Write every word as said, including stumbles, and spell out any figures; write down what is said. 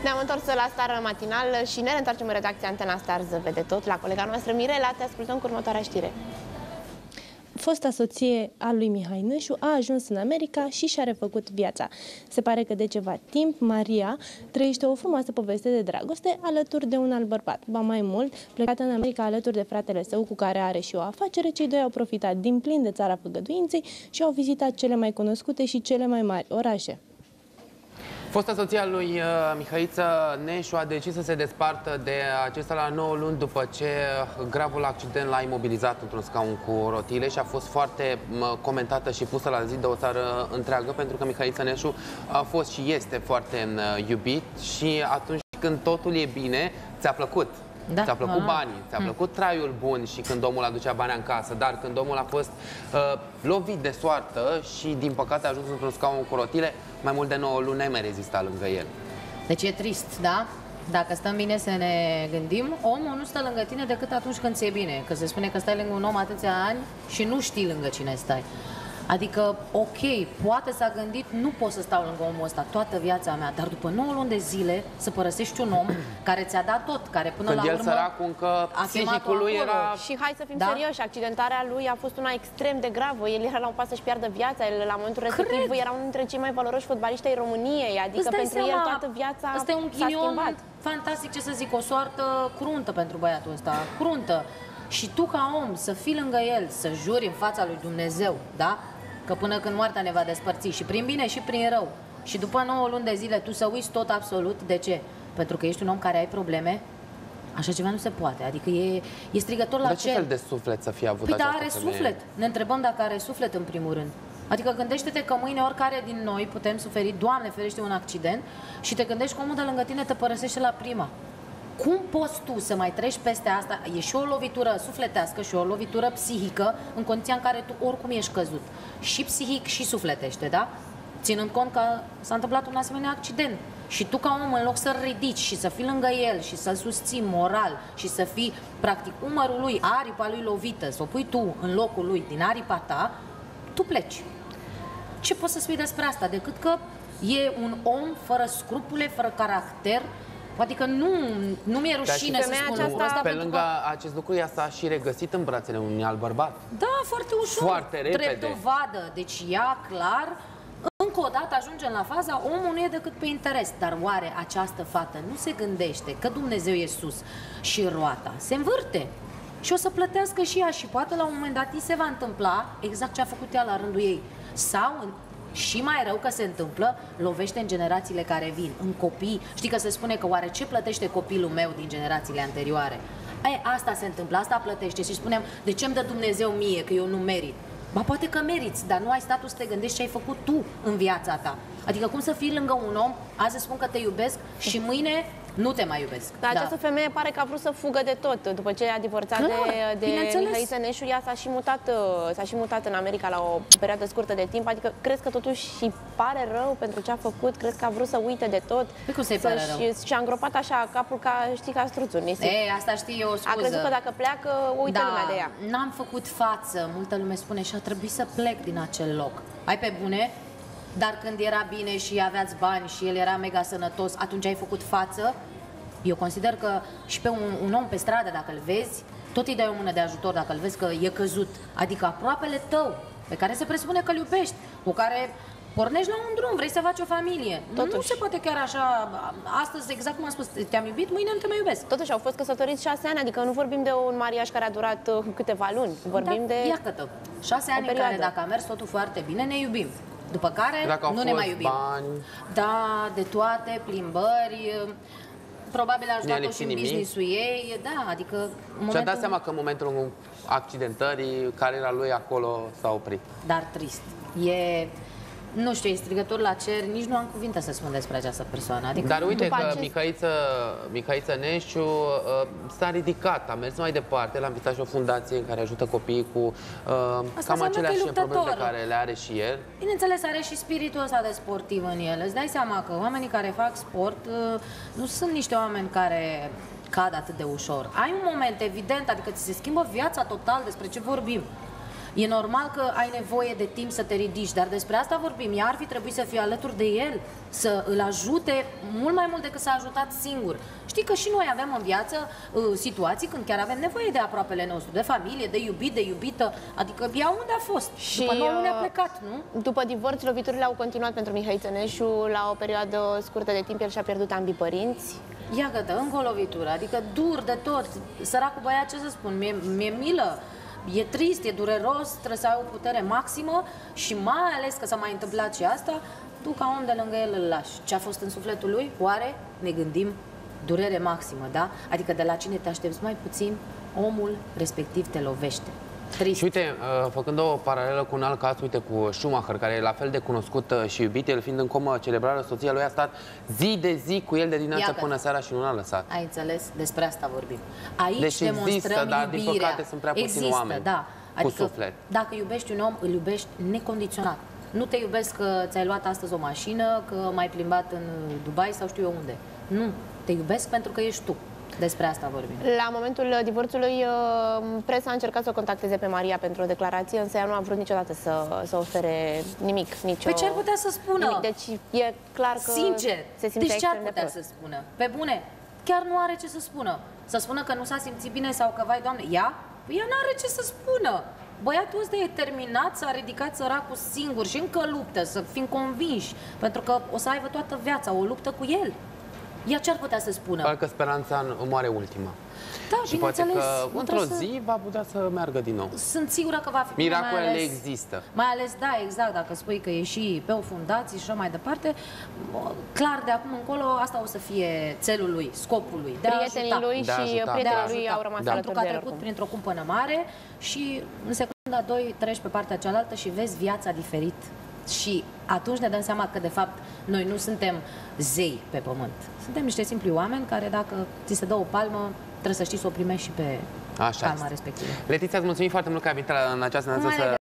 Ne-am întors la Star Matinal și ne reîntoarcem în redacția Antena Star vede tot la colega noastră Mirela. Te ascultăm cu următoarea știre. Fosta soție a lui Mihai Nășu a ajuns în America și și-a refăcut viața. Se pare că de ceva timp Maria trăiește o frumoasă poveste de dragoste alături de un alt bărbat. Ba mai mult, plecată în America alături de fratele său cu care are și o afacere, cei doi au profitat din plin de țara făgăduinței și au vizitat cele mai cunoscute și cele mai mari orașe. Fosta soția lui uh, Mihăiță Neșu a decis să se despartă de acesta la nouă luni după ce gravul accident l-a imobilizat într-un scaun cu rotile și a fost foarte uh, comentată și pusă la zi de o țară întreagă, pentru că Mihăiță Neșu a fost și este foarte uh, iubit și atunci când totul e bine, ți-a plăcut. Da. Ți-a plăcut ah. banii, ți-a plăcut hmm. traiul bun și când omul aducea bani în casă, dar când omul a fost uh, lovit de soartă și din păcate a ajuns într-un scaun cu rotile, mai mult de nouă luni mai rezista lângă el. Deci e trist, da? Dacă stăm bine să ne gândim, omul nu stă lângă tine decât atunci când ți-e bine. Că se spune că stai lângă un om atâția ani și nu știi lângă cine stai. Adică, ok, poate s-a gândit, nu pot să stau lângă omul ăsta toată viața mea, dar după nouă luni de zile să părăsești un om care ți-a dat tot, care până când la el urmă săracul încă psihicul lui era... Și hai să fim da? serioși, accidentarea lui a fost una extrem de gravă. El era la un pas să-și piardă viața, el la momentul respectiv Cred. era unul dintre cei mai valoroși fotbaliști ai României, adică pentru seama, el toată viața asta e un ghinion fantastic, ce să zic, o soartă cruntă pentru băiatul ăsta, cruntă. Și tu ca om să fii lângă el, să juri în fața lui Dumnezeu, da? Că până când moartea ne va despărți și prin bine și prin rău. Și după nouă luni de zile tu să uiți tot absolut. De ce? Pentru că ești un om care ai probleme. Așa ceva nu se poate. Adică e, e strigător la cer. cer. De ce fel de suflet să fie avut păi această are femeie? suflet. Ne întrebăm dacă are suflet în primul rând. Adică gândește-te că mâine oricare din noi putem suferi, Doamne ferește, un accident și te gândești că omul de lângă tine te părăsește la prima. Cum poți tu să mai treci peste asta? E și o lovitură sufletească și o lovitură psihică în condiția în care tu oricum ești căzut. Și psihic și sufletește, da? Ținând cont că s-a întâmplat un asemenea accident. Și tu ca om, în loc să-l ridici și să fii lângă el și să-l susții moral și să fii, practic, umărul lui, aripa lui lovită, să o pui tu în locul lui din aripa ta, tu pleci. Ce poți să spui despre asta? Decât că e un om fără scrupule, fără caracter. Adică nu, nu mi-e rușine să spun aceasta, asta. Pe lângă că... acest lucru, ea s-a și regăsit în brațele unui alt bărbat. Da, foarte ușor. Foarte repede. Drept dovadă. Deci ea, clar, încă o dată ajungem la faza, omul nu e decât pe interes. Dar oare această fată nu se gândește că Dumnezeu e sus și roata se învârte? Și o să plătească și ea și poate la un moment dat îi se va întâmpla exact ce a făcut ea la rândul ei. Sau... și mai rău că se întâmplă, lovește în generațiile care vin, în copii. Știi că se spune că oare ce plătește copilul meu din generațiile anterioare? Ei, asta se întâmplă, asta plătește. Și spunem, de ce îmi dă Dumnezeu mie, că eu nu merit? Ba, poate că meriți, dar nu ai statul să te gândești ce ai făcut tu în viața ta. Adică cum să fii lângă un om, azi îți spun că te iubesc și mâine nu te mai iubesc. Dar da. această femeie pare că a vrut să fugă de tot. După ce a divorțat Clar, de, de Mihăiță Neșu, ea s-a și mutat, s-a și mutat în America la o perioadă scurtă de timp. Adică crezi că totuși îi pare rău pentru ce a făcut? Crezi că a vrut să uite de tot? Păi cum să-i pare rău? Și-a îngropat așa capul ca, știi, ca struțul. Ei, asta știi, e o scuză. A crezut că dacă pleacă, uită da, lumea de ea. N-am făcut față, multă lume spune, și a trebuit să plec din acel loc. Ai pe bune? Dar când era bine și aveați bani și el era mega sănătos, atunci ai făcut față? Eu consider că și pe un, un om pe stradă, dacă îl vezi, tot îi dai o mână de ajutor dacă îl vezi că e căzut. Adică aproapele tău, pe care se presupune că îl iubești, cu care pornești la un drum, vrei să faci o familie. Totuși. Nu se poate chiar așa, astăzi, exact cum am spus, te-am iubit, mâine nu te mai iubesc. Totuși au fost căsătoriți șase ani, adică nu vorbim de un mariaj care a durat uh, câteva luni, vorbim da, de... Iată, șase ani în care, dacă a mers totul foarte bine, ne iubim. După care nu ne mai iubim. Bani. Da, de toate, plimbări... Probabil a ajutat-o și în business-ul ei, da, adică... Momentul... Și-a dat seama că în momentul accidentării, cariera lui acolo s-a oprit. Dar trist. E... Nu știu, e strigător la cer, nici nu am cuvinte să spun despre această persoană. Adică, dar uite că acest... Mihăiță, Mihăiță Neșu uh, s-a ridicat, a mers mai departe, l-am vizitat și o fundație în care ajută copiii cu uh, cam aceleași probleme pe care le are și el. Bineînțeles, are și spiritul ăsta de sportiv în el. Îți dai seama că oamenii care fac sport uh, nu sunt niște oameni care cad atât de ușor. Ai un moment, evident, adică ți se schimbă viața total, despre ce vorbim. E normal că ai nevoie de timp să te ridici, dar despre asta vorbim. Ea ar fi trebuit să fie alături de el, să îl ajute mult mai mult decât s-a ajutat singur. Știi că și noi avem în viață uh, situații când chiar avem nevoie de aproapele nostru, de familie, de iubit, de iubită. Adică ea unde a fost? Și după nouă luni a plecat, nu? După divorț, loviturile au continuat pentru Mihăiță Neșu. La o perioadă scurtă de timp, el și-a pierdut ambii părinți. Ia gătă, încă o lovitură, adică dur de tot. Săracul băiat, ce să spun, mi-e mi milă. E trist, e dureros, trebuie să ai o putere maximă și mai ales că s-a mai întâmplat și asta, tu ca om de lângă el îl lași. Ce a fost în sufletul lui? Oare? Ne gândim, durere maximă, da? Adică de la cine te aștepți mai puțin, omul respectiv te lovește. Trist. Și uite, făcând o paralelă cu un alt caz, uite, cu Schumacher, care e la fel de cunoscut și iubit, el fiind în comă cerebral, soția lui a stat zi de zi cu el de dimineața până seara și nu l-a lăsat. Ai înțeles? Despre asta vorbim. Aici deci demonstrăm există, dar din iubirea. păcate sunt prea puțini există, oameni da. Adică, cu suflet. Dacă iubești un om, îl iubești necondiționat. Nu te iubesc că ți-ai luat astăzi o mașină, că m-ai plimbat în Dubai sau știu eu unde. Nu. Te iubesc pentru că ești tu. Despre asta vorbim. La momentul divorțului, presa a încercat să o contacteze pe Maria pentru o declarație, însă ea nu a vrut niciodată să, să ofere nimic, nicio... Pe ce ar putea să spună? Nimic. Deci e clar că Sincer, se simte deci ce ar extrem de putea prost. să spună? Pe bune, chiar nu are ce să spună. Să spună că nu s-a simțit bine sau că, vai, Doamne, ea? Păi ea nu are ce să spună. Băiatul ăsta e terminat, s-a ridicat săracul singur și încă luptă, să fim convinși, pentru că o să aibă toată viața o luptă cu el. Ea ce ar putea să spună? Parcă speranța moare ultima. Da, și poate că nu într-o să... zi va putea să meargă din nou. Sunt sigură că va fi. Miracolele mai ales, există. Mai ales, da, exact, dacă spui că e și pe o fundație și așa mai departe, clar, de acum încolo, asta o să fie țelul lui, scopul lui. De Prietenii a lui de a și ajuta. prietenii lui au rămas da. alături Pentru că a de el trecut oricum. printr-o cumpănă mare și în secunda doi treci pe partea cealaltă și vezi viața diferit. Și atunci ne dăm seama că, de fapt, noi nu suntem zei pe pământ. Suntem niște simpli oameni care, dacă ți se dă o palmă, trebuie să știi să o primești și pe Așa palma este. respectivă. Letiția, îți mulțumim foarte mult că ai venit în această dimineață să